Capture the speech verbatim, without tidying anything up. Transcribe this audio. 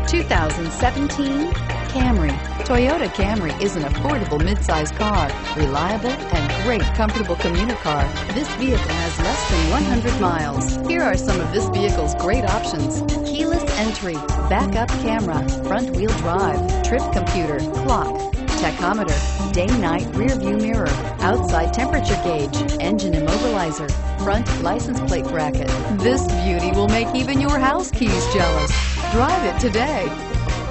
two thousand seventeen Camry. Toyota Camry is an affordable midsize car, reliable and great comfortable commuter car. This vehicle has less than one hundred miles. Here are some of this vehicle's great options: keyless entry, backup camera, front wheel drive, trip computer, clock, tachometer, day-night rear view mirror, outside temperature gauge, engine immobilizer, front license plate bracket. This beauty will make even your house keys jealous. Drive it today.